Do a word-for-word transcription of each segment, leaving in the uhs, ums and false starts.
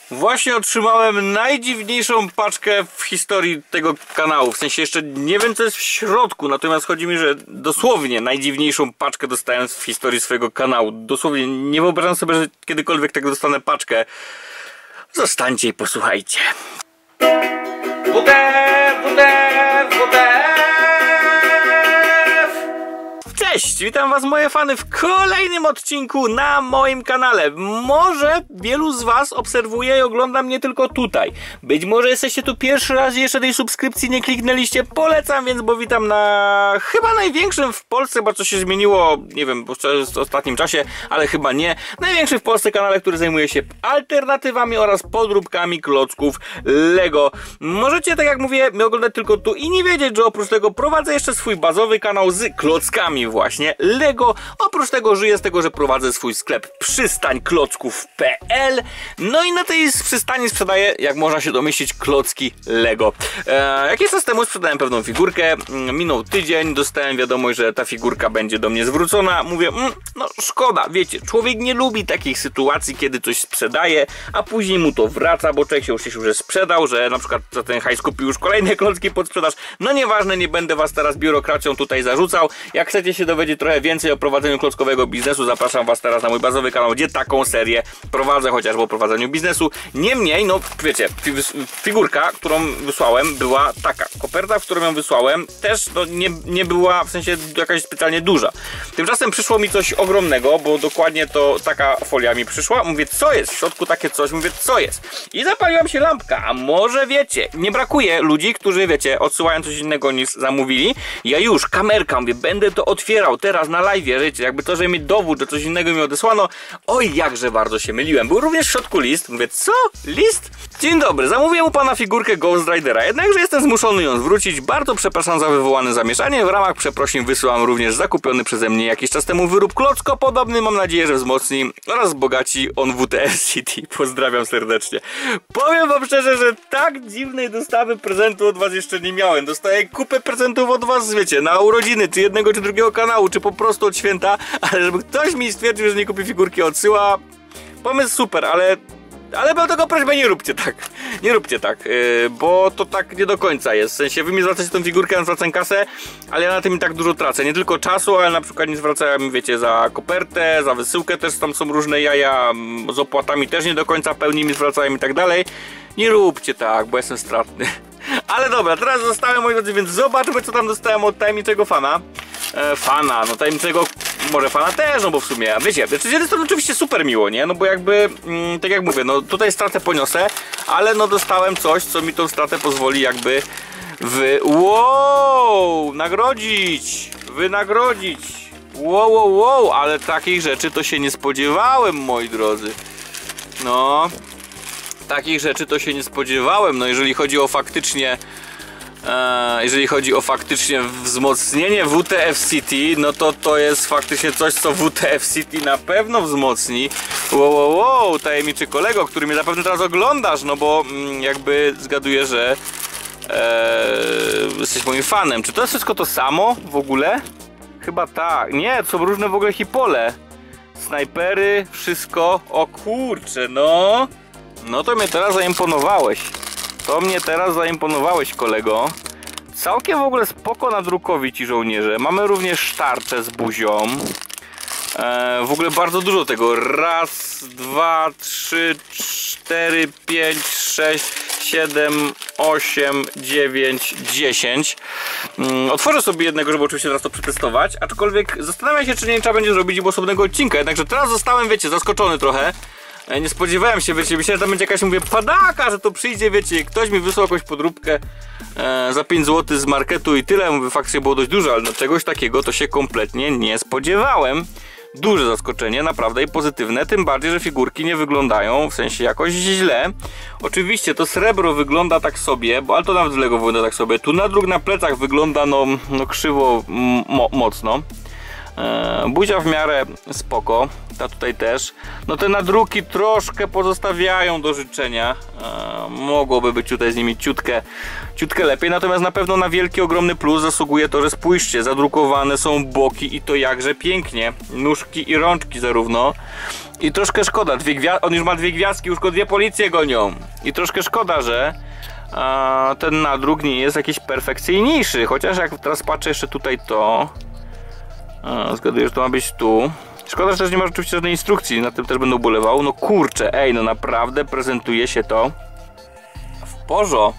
Właśnie otrzymałem najdziwniejszą paczkę w historii tego kanału. W sensie jeszcze nie wiem co jest w środku, natomiast chodzi mi, że dosłownie najdziwniejszą paczkę dostałem w historii swojego kanału. Dosłownie nie wyobrażam sobie, że kiedykolwiek tak dostanę paczkę. Zostańcie i posłuchajcie. W D F, W D F, W D F. Cześć, witam was moje fany w kolejnym odcinku na moim kanale. Może wielu z was obserwuje i ogląda mnie tylko tutaj. Być może jesteście tu pierwszy raz i jeszcze tej subskrypcji nie kliknęliście. Polecam więc, bo witam na chyba największym w Polsce, bo co się zmieniło, nie wiem, w ostatnim czasie, ale chyba nie. Największy w Polsce kanale, który zajmuje się alternatywami oraz podróbkami klocków Lego. Możecie, tak jak mówię, mnie oglądać tylko tu i nie wiedzieć, że oprócz tego prowadzę jeszcze swój bazowy kanał z klockami właśnie Lego. Oprócz tego żyję z tego, że prowadzę swój sklep przystań klocków kropka p l. No i na tej przystani sprzedaję, jak można się domyślić, klocki Lego. Eee, jakiś czas temu sprzedałem pewną figurkę, minął tydzień, dostałem wiadomość, że ta figurka będzie do mnie zwrócona. Mówię, mm, no szkoda, wiecie, człowiek nie lubi takich sytuacji, kiedy coś sprzedaje, a później mu to wraca, bo człowiek się już cieszył, że sprzedał, że na przykład za ten hajs kupił już kolejne klocki pod sprzedaż. No nieważne, nie będę was teraz biurokracją tutaj zarzucał. Jak chcecie się dowiedzieć trochę więcej o prowadzeniu klockowego biznesu, zapraszam was teraz na mój bazowy kanał, gdzie taką serię prowadzę, chociażby o prowadzeniu biznesu. Niemniej, no wiecie, figurka, którą wysłałem, była taka. Koperta, w którą ją wysłałem, też no, nie, nie była w sensie jakaś specjalnie duża. Tymczasem przyszło mi coś ogromnego, bo dokładnie to taka folia mi przyszła. Mówię, co jest? W środku takie coś. Mówię, co jest? I zapaliła mi się lampka. A może wiecie, nie brakuje ludzi, którzy, wiecie, odsyłają coś innego niż zamówili. Ja już, kamerka, mówię, będę to otwierał teraz na live, wiecie, jakby to, żeby mieć dowód, że coś innego mi odesłano. Oj, jakże bardzo się myliłem. Był również w środku list. Mówię, co? List? Dzień dobry, zamówiłem u pana figurkę Ghost Ridera, jednakże jestem zmuszony ją zwrócić. Bardzo przepraszam za wywołane zamieszanie. W ramach przeprosin wysyłam również zakupiony przeze mnie jakiś czas temu wyrób klocko podobny. Mam nadzieję, że wzmocni oraz wzbogaci on W T F City. Pozdrawiam serdecznie. Powiem wam szczerze, że tak dziwnej dostawy prezentu od was jeszcze nie miałem. Dostaję kupę prezentów od was, wiecie, na urodziny, czy jednego, czy drugiego kanału, czy po prostu od święta, ale żeby ktoś mi stwierdził, że nie kupi figurki, odsyła. Pomysł super, ale Ale mam tego prośbę, nie róbcie tak. Nie róbcie tak, yy, bo to tak nie do końca jest. W sensie wy mi zwracacie tą figurkę, ja zwracam kasę, ale ja na tym i tak dużo tracę. Nie tylko czasu, ale na przykład nie zwracają mi, wiecie, za kopertę, za wysyłkę też tam są różne jaja, z opłatami też nie do końca pełni mi zwracają i tak dalej. Nie róbcie tak, bo jestem stratny. Ale dobra, teraz zostałem, moi drodzy, więc zobaczmy, co tam dostałem od tajemniczego fana. E, fana, no tajemniczego, może fana też, no bo w sumie, wiecie, z jednej strony oczywiście super miło, nie? No bo jakby, mm, tak jak mówię, no tutaj stratę poniosę, ale no dostałem coś, co mi tą stratę pozwoli jakby wy... Wow! Nagrodzić! Wynagrodzić! Wow, wow, wow! Ale takich rzeczy to się nie spodziewałem, moi drodzy. No... Takich rzeczy to się nie spodziewałem. No jeżeli chodzi o faktycznie e, jeżeli chodzi o faktycznie wzmocnienie W T F City, no to to jest faktycznie coś, co W T F City na pewno wzmocni. Wow, wow, wow, tajemniczy kolego, który mnie zapewne teraz oglądasz, no bo mm, jakby zgaduję, że e, jesteś moim fanem. Czy to jest wszystko to samo w ogóle? Chyba tak. Nie, to są różne w ogóle hipole. Snajpery, wszystko. O kurczę, no. No to mnie teraz zaimponowałeś. To mnie teraz zaimponowałeś, kolego. Całkiem w ogóle spoko nadrukowi ci żołnierze. Mamy również tarczę z buzią. Eee, w ogóle bardzo dużo tego. Raz, dwa, trzy, cztery, pięć, sześć, siedem, osiem, dziewięć, dziesięć. Mm, otworzę sobie jednego, żeby oczywiście teraz to przetestować. Aczkolwiek zastanawiam się, czy nie trzeba będzie zrobić osobnego odcinka. Jednakże teraz zostałem, wiecie, zaskoczony trochę. Nie spodziewałem się, wiecie, myślałem, że tam będzie jakaś, mówię, padaka, że to przyjdzie, wiecie, ktoś mi wysłał jakąś podróbkę e, za pięć złotych z marketu i tyle, mówię, faktycznie było dość dużo, ale no czegoś takiego to się kompletnie nie spodziewałem. Duże zaskoczenie, naprawdę i pozytywne, tym bardziej, że figurki nie wyglądają w sensie jakoś źle. Oczywiście to srebro wygląda tak sobie, bo ale to nawet z Lego wygląda tak sobie, tu nadruk na plecach wygląda no, no krzywo mo mocno. E, buzia w miarę spoko, ta tutaj też. No te nadruki troszkę pozostawiają do życzenia. E, mogłoby być tutaj z nimi ciutkę, ciutkę lepiej, natomiast na pewno na wielki, ogromny plus zasługuje to, że spójrzcie, zadrukowane są boki i to jakże pięknie. Nóżki i rączki zarówno. I troszkę szkoda, dwie gwia- on już ma dwie gwiazdki, już go dwie policje gonią. I troszkę szkoda, że a, ten nadruk nie jest jakiś perfekcyjniejszy. Chociaż jak teraz patrzę jeszcze tutaj to a, zgaduję, że to ma być tu. Szkoda, że też nie ma oczywiście żadnej instrukcji, na tym też będę ubolewał. No kurczę, ej, no naprawdę prezentuje się to w porzo.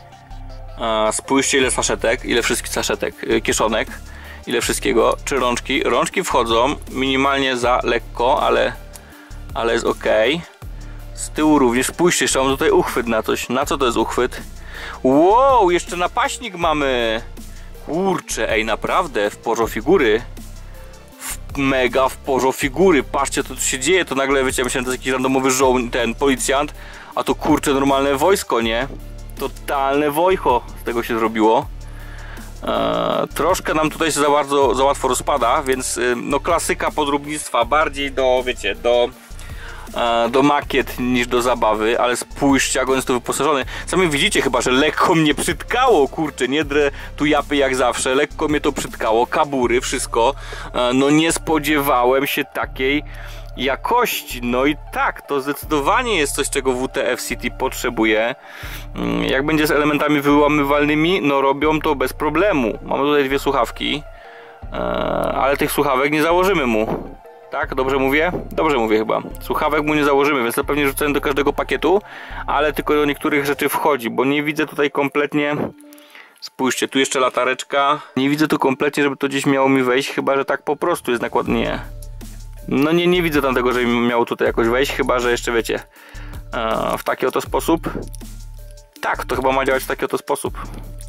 A, spójrzcie ile saszetek, ile wszystkich saszetek, kieszonek, ile wszystkiego, czy rączki. Rączki wchodzą minimalnie za lekko, ale ale jest ok. Z tyłu również, spójrzcie, jeszcze mam tutaj uchwyt na coś. Na co to jest uchwyt? Wow, jeszcze napaśnik mamy. Kurczę, ej, naprawdę, w porzo figury. W, mega w porzo figury. Patrzcie, co tu się dzieje, to nagle, wiecie, myślałem, że to jest jakiś randomowy żołnierz, ten policjant. A to kurczę, normalne wojsko, nie? Totalne wojcho z tego się zrobiło. Eee, troszkę nam tutaj się za bardzo, za łatwo rozpada, więc yy, no klasyka podróbnictwa, bardziej do, wiecie, do do makiet niż do zabawy, ale spójrzcie, jak on jest tu wyposażony. Sami widzicie chyba, że lekko mnie przytkało, kurczę, nie drę tu japy jak zawsze, lekko mnie to przytkało, kabury, wszystko. No nie spodziewałem się takiej jakości. No i tak, to zdecydowanie jest coś, czego W T F City potrzebuje. Jak będzie z elementami wyłamywalnymi, no robią to bez problemu. Mamy tutaj dwie słuchawki, ale tych słuchawek nie założymy mu. Tak? Dobrze mówię? Dobrze mówię chyba. Słuchawek mu nie założymy, więc to pewnie rzucę do każdego pakietu, ale tylko do niektórych rzeczy wchodzi, bo nie widzę tutaj kompletnie. Spójrzcie, tu jeszcze latareczka. Nie widzę tu kompletnie, żeby to gdzieś miało mi wejść, chyba że tak po prostu jest nakładnie. No nie, nie widzę tam tego, żeby miało tutaj jakoś wejść, chyba że jeszcze wiecie, w taki oto sposób. Tak, to chyba ma działać w taki oto sposób.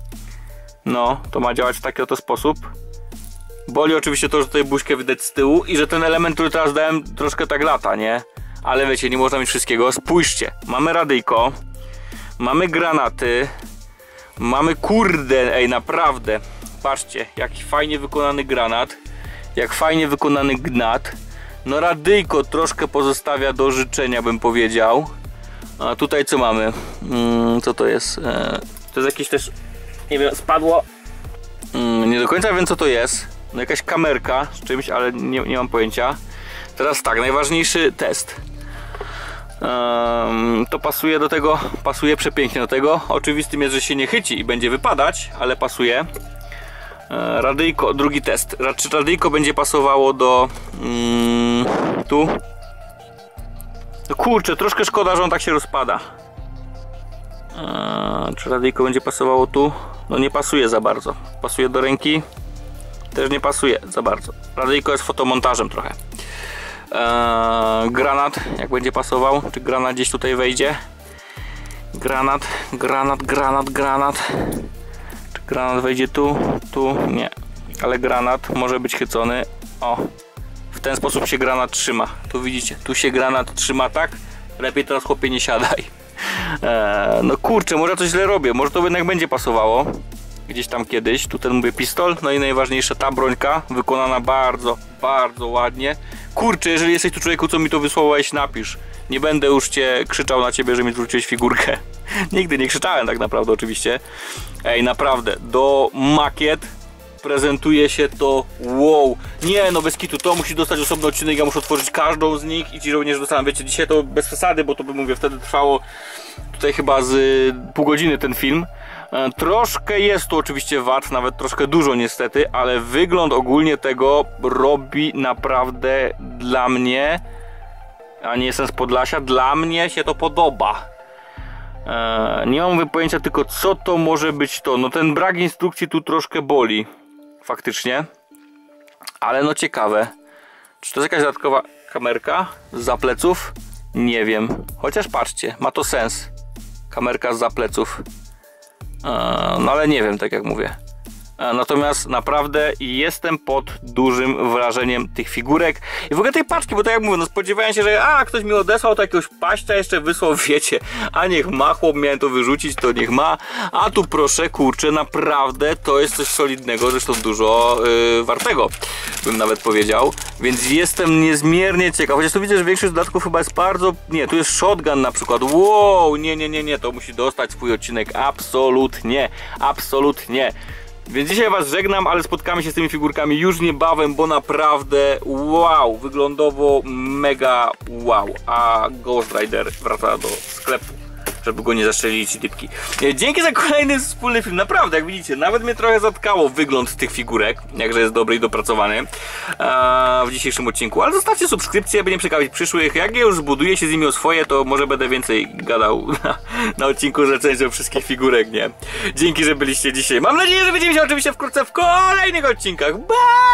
No, to ma działać w taki oto sposób. Boli oczywiście to, że tutaj buźkę widać z tyłu i że ten element, który teraz dałem, troszkę tak lata, nie? Ale wiecie, nie można mieć wszystkiego. Spójrzcie, mamy radyjko, mamy granaty, mamy kurde, ej, naprawdę. Patrzcie, jaki fajnie wykonany granat, jak fajnie wykonany gnat. No radyjko troszkę pozostawia do życzenia, bym powiedział. A tutaj co mamy? Hmm, co to jest? E, to jest jakieś też, nie wiem, spadło. Hmm, nie do końca wiem, co to jest. No jakaś kamerka z czymś, ale nie, nie mam pojęcia. Teraz tak, najważniejszy test. Um, to pasuje do tego, pasuje przepięknie do tego. Oczywistym jest, że się nie chyci i będzie wypadać, ale pasuje. E, radyjko, drugi test. Czy radyjko będzie pasowało do mm, tu? No kurczę, troszkę szkoda, że on tak się rozpada. E, czy radyjko będzie pasowało tu? No nie pasuje za bardzo. Pasuje do ręki. Też nie pasuje za bardzo. Radyjko jest fotomontażem trochę. Eee, granat, jak będzie pasował? Czy granat gdzieś tutaj wejdzie? Granat, granat, granat, granat. Czy granat wejdzie tu? Tu? Nie. Ale granat może być chycony. O, w ten sposób się granat trzyma. Tu widzicie, tu się granat trzyma tak. Lepiej teraz, chłopie, nie siadaj. Eee, no kurczę, może coś źle robię. Może to jednak będzie pasowało. Gdzieś tam kiedyś, tu ten mówię pistol, no i najważniejsza ta brońka, wykonana bardzo, bardzo ładnie. Kurczę, jeżeli jesteś tu człowieku, co mi to wysłałeś, napisz. Nie będę już cię krzyczał na ciebie, że mi zwróciłeś figurkę. Nigdy nie krzyczałem tak naprawdę oczywiście. Ej, naprawdę, do makiet prezentuje się to wow. Nie no, bez kitu, to musi dostać osobny odcinek, ja muszę otworzyć każdą z nich i ci żołnierze dostaną. Wiecie, dzisiaj to bez przesady, bo to by, mówię, wtedy trwało tutaj chyba z pół godziny ten film. Troszkę jest tu oczywiście wad, nawet troszkę dużo niestety, ale wygląd ogólnie tego robi naprawdę dla mnie, a nie jestem z Podlasia, dla mnie się to podoba. Eee, nie mam pojęcia tylko, co to może być to. No ten brak instrukcji tu troszkę boli, faktycznie, ale no ciekawe. Czy to jest jakaś dodatkowa kamerka zza pleców? Nie wiem, chociaż patrzcie, ma to sens. Kamerka zza pleców. No ale nie wiem, tak jak mówię. Natomiast naprawdę jestem pod dużym wrażeniem tych figurek i w ogóle tej paczki, bo tak jak mówię, no spodziewałem się, że a, ktoś mi odesłał to jakiegoś paścia, jeszcze wysłał, wiecie, a niech ma, chłop, miałem to wyrzucić, to niech ma, a tu proszę, kurczę, naprawdę to jest coś solidnego, zresztą dużo yy, wartego, bym nawet powiedział, więc jestem niezmiernie ciekaw, chociaż tu widzę, że większość dodatków chyba jest bardzo, nie, tu jest shotgun na przykład, wow, nie, nie, nie, nie, to musi dostać swój odcinek, absolutnie, absolutnie. Więc dzisiaj was żegnam, ale spotkamy się z tymi figurkami już niebawem, bo naprawdę wow, wyglądowo mega wow. A Ghost Rider wraca do sklepu, żeby go nie zastrzelić ci typki. Dzięki za kolejny wspólny film, naprawdę, jak widzicie, nawet mnie trochę zatkało wygląd tych figurek, jakże jest dobry i dopracowany a, w dzisiejszym odcinku, ale zostawcie subskrypcję, by nie przekazić przyszłych. Jak ja już zbuduję się z nimi o swoje, to może będę więcej gadał na, na odcinku z recenzją wszystkich figurek, nie? Dzięki, że byliście dzisiaj. Mam nadzieję, że widzimy się oczywiście wkrótce w kolejnych odcinkach. Bye!